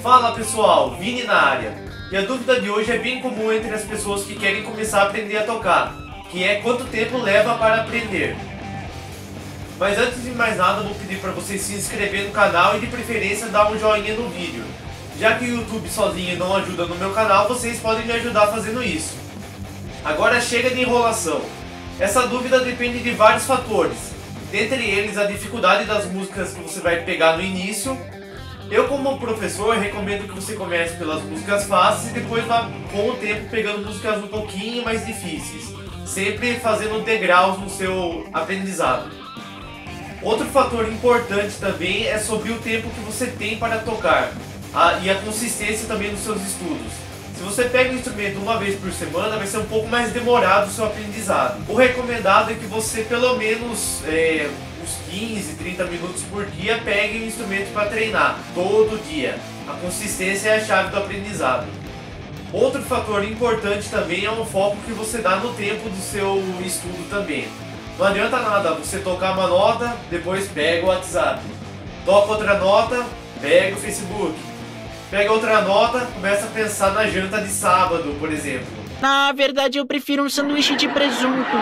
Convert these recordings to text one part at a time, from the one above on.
Fala pessoal, Vini na área. E a dúvida de hoje é bem comum entre as pessoas que querem começar a aprender a tocar, que é quanto tempo leva para aprender. Mas antes de mais nada, vou pedir para vocês se inscrever no canal e de preferência dar um joinha no vídeo. Já que o YouTube sozinho não ajuda no meu canal, vocês podem me ajudar fazendo isso. Agora chega de enrolação. Essa dúvida depende de vários fatores, dentre eles a dificuldade das músicas que você vai pegar no início. Eu, como professor, recomendo que você comece pelas músicas fáceis e depois vá com o tempo pegando músicas um pouquinho mais difíceis, sempre fazendo degraus no seu aprendizado. Outro fator importante também é sobre o tempo que você tem para tocar e a consistência também nos seus estudos. Se você pega o instrumento uma vez por semana, vai ser um pouco mais demorado o seu aprendizado. O recomendado é que você pelo menos uns 15, 30 minutos por dia pegue o instrumento para treinar, todo dia. A consistência é a chave do aprendizado. Outro fator importante também é o foco que você dá no tempo do seu estudo também. Não adianta nada você tocar uma nota, depois pega o WhatsApp. Toca outra nota, pega o Facebook. Pega outra nota, começa a pensar na janta de sábado, por exemplo. Na verdade, eu prefiro um sanduíche de presunto.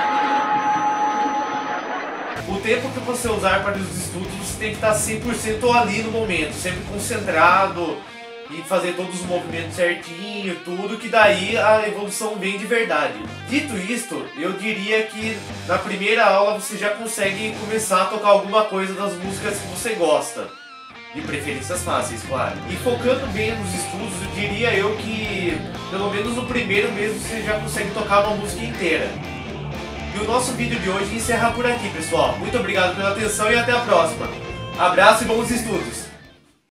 O tempo que você usar para os estudos, você tem que estar 100% ali no momento, sempre concentrado e fazer todos os movimentos certinho, tudo, que daí a evolução vem de verdade. Dito isto, eu diria que na primeira aula você já consegue começar a tocar alguma coisa das músicas que você gosta. De preferências fáceis, claro. E focando bem nos estudos, eu diria que pelo menos no primeiro mês você já consegue tocar uma música inteira. E o nosso vídeo de hoje encerra por aqui, pessoal. Muito obrigado pela atenção e até a próxima. Abraço e bons estudos!